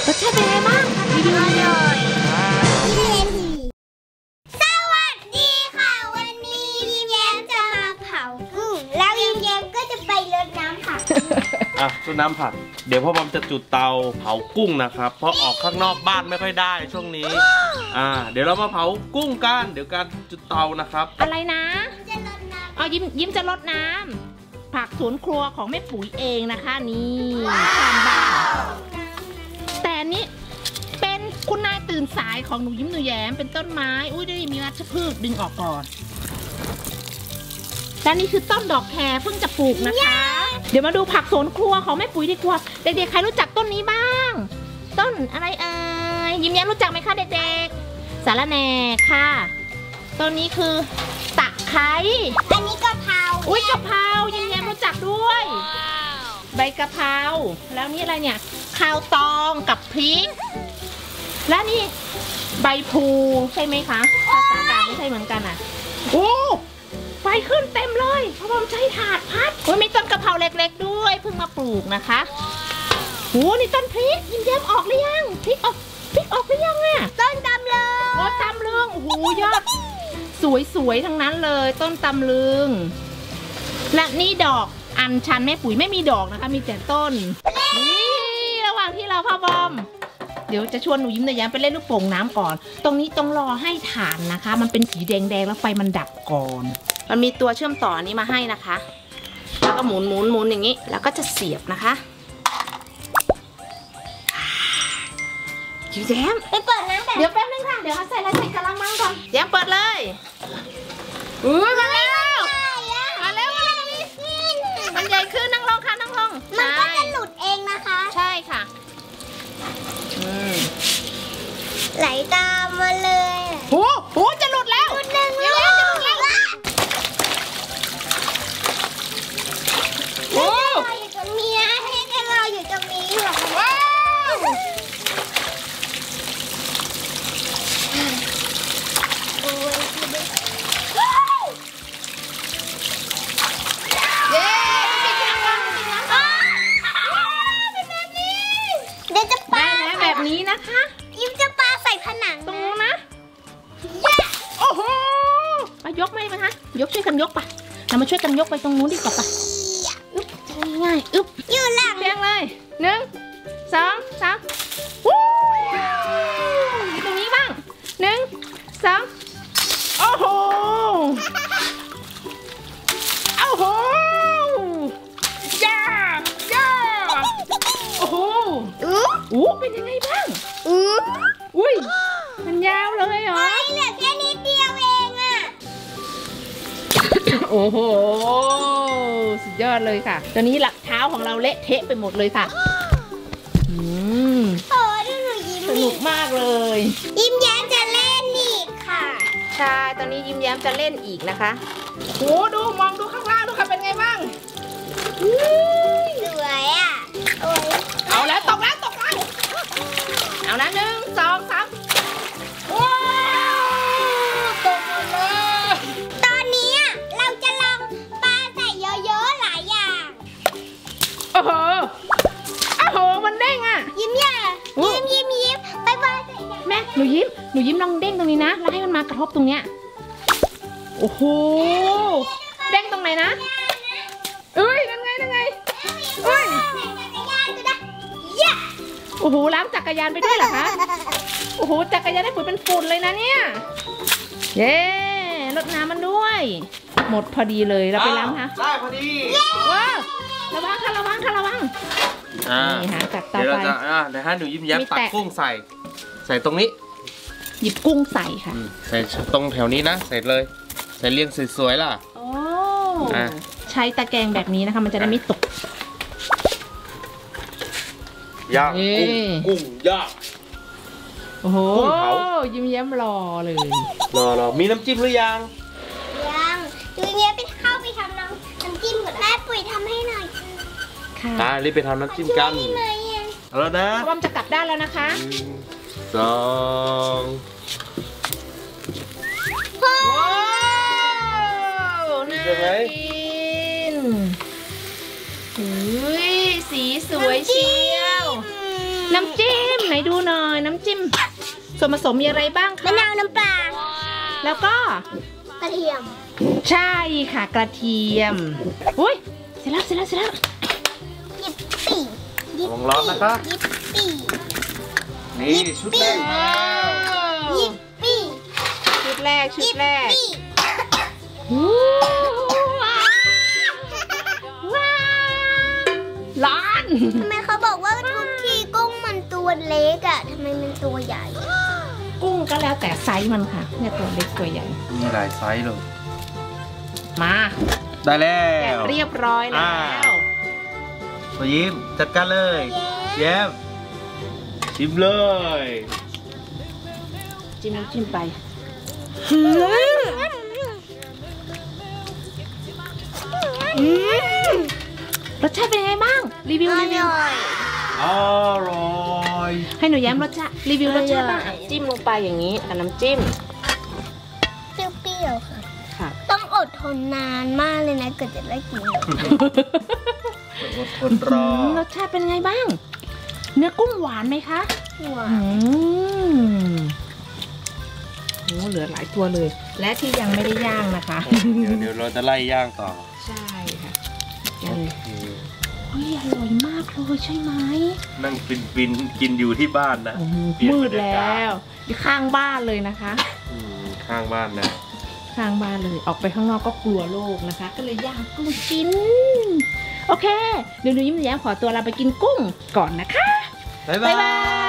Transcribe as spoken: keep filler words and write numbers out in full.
รสชาติเป็นไงบ้างรีวิวหน่อยสวัสดีค่ะวันนี้ยิ้มแย้มจะมาเผากุ้งแล้วยิ้มแย้มก็จะไปรดน้ำผักอ่ะรดน้ำผักเดี๋ยวพ่อบอมจะจุดเตาเผากุ้งนะครับเพราะออกข้างนอกบ้านไม่ค่อยได้ช่วงนี้อ่าเดี๋ยวเรามาเผากุ้งกันเดี๋ยวการจุดเตานะครับอะไรนะจะรดน้ำอ๋อยิ้มยิ้มจะรดน้ำผักสวนครัวของแม่ปุ๋ยเองนะคะนี่ทานบ้านแต่นี้เป็นคุณนายตื่นสายของหนูยิ้มหนูแย้มเป็นต้นไม้อุ้ยได้มีวัชพืชดึงออกก่อนและนี่คือต้นดอกแครเพิ่งจะปลูกนะคะเดี๋ยวมาดูผักสวนครัวของแม่ปุ๋ยดีกว่าเด็กๆใครรู้จักต้นนี้บ้างต้นอะไรเอ่ยยิ้มแย้มรู้จักไหมคะเด็กๆสาระแหน่ค่ะต้นนี้คือตะไคร้อันนี้กะเพราอุ้ยกะเพรายิ้มแย้มรู้จักด้วยใบกะเพราแล้วนี่อะไรเนี่ยข้าวตองกับพริกและนี่ใบพลูใช่ไหมคะภาษากลางไม่ใช่เหมือนกันอ่ะโอ้ไฟขึ้นเต็มเลยเพราะผมใช้ถาดพัดโอ้ยมีต้นกะเพราเล็กๆด้วยเพิ่งมาปลูกนะคะโอ้นี่ต้นพริกยิ้มแย้มออกหรือยังพริกออกพริกออกหรือยังอ่ะต้นตำลึงโอ้ตำลึงโอ้โหยอดสวยๆทั้งนั้นเลยต้นตำลึงและนี่ดอกอัญชันแม่ปุ๋ยไม่มีดอกนะคะมีแต่ต้นนี่ระหว่างที่เราพ่อบอมเดี๋ยวจะชวนหนูยิ้มหนูแย้มไปเล่นลูกโป่งน้ำก่อนตรงนี้ต้องรอให้ฐานนะคะมันเป็นสีแดงๆแล้วไฟมันดับก่อนมันมีตัวเชื่อมต่อนี้มาให้นะคะแล้วก็หมุนหมุนหมุนอย่างนี้แล้วก็จะเสียบนะคะยิ้มแย้มไปเปิดน้ำแบบเดี๋ยวแป๊บนึงค่ะเดี๋ยวใส่อะไรใส่กระมังก่อนแย้มเปิดเลยอุ้ยมาแล้วมาแล้วมาแล้วมันใหญ่ขึ้นนั่งลงค่ะนั่งลงมันก็จะหลุดเองนะคะใช่ค่ะไหลตามมาเลยโอ้โหจะหลุดแล้วหลุดหนึ่งเดี๋ยวจะหลุดแล้วโอ้เราอยู่ตรงนี้นะให้เราอยู่ตรงนี้ว้าวนี้นะคะยิ้มจะปาใส่ผนังตรงนู้นนะโอ้โหไปยกไหมไหมคะยกช่วยกันยกปะเรามาช่วยกันยกไปตรงนู้นดีกว่าปะอึ๊บง่ายอึ๊บอยู่หลังเรียงเลยหนึ่งสองสามวู้ตรงนี้บ้างหนึ่งสองโอ้โหโอ้โหย่าย่าโอ้โหอู้เป็นยังไงบ้างอู้อุ้ยมันยาวเลยเหรอไม่เหลือแค่นิดเดียวเองอ่ะโอ้โหสุดยอดเลยค่ะตอนนี้หลักเท้าของเราเละเทะไปหมดเลยค่ะอืมโอ้ดูหนูยิ้มสนุกมากเลยยิ้มแย้มจะเล่นอีกค่ะใช่ตอนนี้ยิ้มแย้มจะเล่นอีกนะคะโอ้ดูมองดูข้างล่างดูค่ะเป็นไงบ้างสวยอ่ะเอาแล้วตกแล้วตกแล้วเอานะหนึ่งสองสามว้าวตกเลยตอนนี้เราจะลองปลาใส่เยอะๆหลายอย่างโอ้โหโอ้โหมันเด้งอ่ะยิ้มอย่ายิ้มยิ้มยิ้มไปปลาใส่แม่หนูยิ้มหนูยิ้มลองเด้งตรงนี้นะแล้วให้มันมากระทบตรงเนี้ยโอ้โหเด้งตรงไหนนะเอ้ยนั่นไงนั่นไงเอ้ยโอ้โหล้างจักรยานไปด้วยเหรอคะโอ้โหจักรยานได้ฝุ่นเป็นฝุ่นเลยนะเนี่ยเย้รดน้ำมันด้วยหมดพอดีเลยเราไปล้างค่ะได้พอดีว้าวระวังค่ะระวังค่ะระวังนี่หาจับต่อไปเดี๋ยวเราจะเดี๋ยวให้หนูยิ้มแย้มตักกุ้งใส่ใส่ตรงนี้หยิบกุ้งใส่ค่ะใส่ตรงแถวนี้นะใส่เลยใส่เรียงสวยๆล่ะโอ้ใช้ตะแกรงแบบนี้นะคะมันจะได้ไม่ตกย่างกุ้งกุ้งย่างโอ้โหยิ้มแย้มรอเลยรอรอมีน้ำจิ้มหรือยังยังดูเนี้ยไปเข้าไปทำน้ำน้ำจิ้มก่อนแม่ปุ๋ยทำให้หน่อยค่ะอ่ารีบไปทำน้ำจิ้มกันเอาแล้วนะพร้อมจะกลับด้านแล้วนะคะสองว้าวน่ากินอุ้ยสีสวยเชียวน้ำจิ้มไหนดูหน่อยน้ำจิ้มส่วนผสมมีอะไรบ้างมะคะนาวน้ำปลาแล้วก็กระเทียมใช่ค่ะกระเทียมอุ้ยเสร็จแล้วเสร็จแล้วเสร็จแล้วยิบปี่ยิบลองร้อนนะครับยิบปี่นี่ชุดแรกมายิบปี่ชุดแรกชุดแรกยิบว้าวว้าวร้อนทำไมเขาบอกว่าทุกทีกุ้งมันตัวเล็กอะทำไมมันตัวใหญ่กุ้งก็แล้วแต่ไซส์มันค่ะเนี่ยตัวเล็กตัวใหญ่มีหลายไซส์เลยมาได้แล้แกะวเรียบร้อยแล้วมายิ้มจัดการเลยแย้มชิมเลยจิ้มน้ำจิ้มไปอืมรสชาติเป็นยังไงบ้างรีวิวอรีวิวร่อยอร่อยให้หนูแย้มรสชาติรีวิวรสชาติบ้างอร่อยจิ้มลงไปอย่างนี้กับน้ำจิ้มเปรี้ยวๆค่ะค่ะต้องอดทนนานมากเลยนะเกิดจะได้กินอดทนรอมรสชาติเป็นไงบ้าง เนื้อกุ้งหวานไหมคะหวาอืนมโอ้เหลือหลายตัวเลย และที่ยังไม่ได้ย่างนะคะเดี๋ยวเดี๋ยวเราจะไล่ย่างต่อใช่ค่ะเดี๋ยวเลยเฮ้ยอร่อยมากเลยใช่ไหมนั่งฟินฟินๆกินอยู่ที่บ้านนะโอ้โหเปลี่ยนมืบรดรยากาศแล้วอยู่ข้างบ้านเลยนะคะอืมข้างบ้านนะข้างบ้านเลยออกไปข้างนอกก็กลัวโรคนะคะ ก็เลยย่างกุ้งกิน โอเค เดี๋ยวหนูยิ้มแย้มขอตัวเราไปกินกุ้งก่อนนะคะบ๊ายบ๊ายบาบาย ย